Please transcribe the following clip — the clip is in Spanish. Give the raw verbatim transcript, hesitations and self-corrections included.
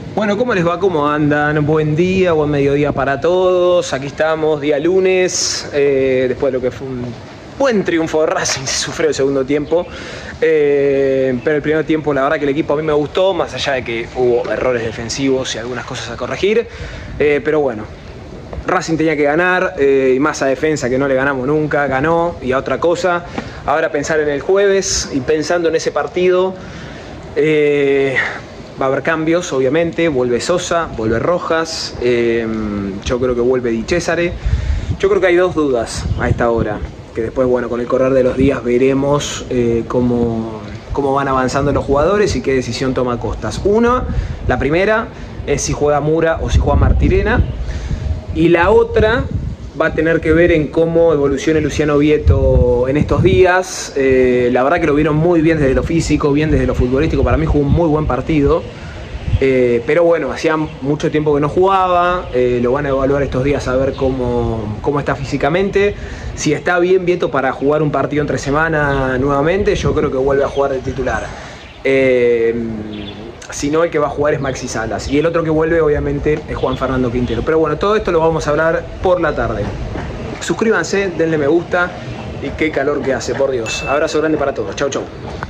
Bueno, ¿cómo les va? ¿Cómo andan? Buen día, buen mediodía para todos. Aquí estamos, día lunes, eh, después de lo que fue un buen triunfo de Racing, se sufrió el segundo tiempo. Eh, pero el primer tiempo, la verdad que el equipo a mí me gustó, más allá de que hubo errores defensivos y algunas cosas a corregir. Eh, pero bueno, Racing tenía que ganar, eh, y más a defensa que no le ganamos nunca, ganó y a otra cosa. Ahora pensar en el jueves y pensando en ese partido. Eh, Va a haber cambios, obviamente. Vuelve Sosa, vuelve Rojas. Eh, yo creo que vuelve Di Cesare. Yo creo que hay dos dudas a esta hora. Que después, bueno, con el correr de los días veremos eh, cómo, cómo van avanzando los jugadores y qué decisión toma Costas. Una, la primera, es si juega Mura o si juega Martirena. Y la otra va a tener que ver en cómo evolucione Luciano Vietto en estos días. Eh, la verdad que lo vieron muy bien desde lo físico, bien desde lo futbolístico. Para mí jugó un muy buen partido. Eh, pero bueno, hacía mucho tiempo que no jugaba. Eh, lo van a evaluar estos días a ver cómo, cómo está físicamente. Si está bien Vietto para jugar un partido entre semana nuevamente, yo creo que vuelve a jugar de titular. Eh, Si no, el que va a jugar es Maxi Salas. Y el otro que vuelve, obviamente, es Juan Fernando Quintero. Pero bueno, todo esto lo vamos a hablar por la tarde. Suscríbanse, denle me gusta. Y qué calor que hace, por Dios. Abrazo grande para todos. Chau, chau.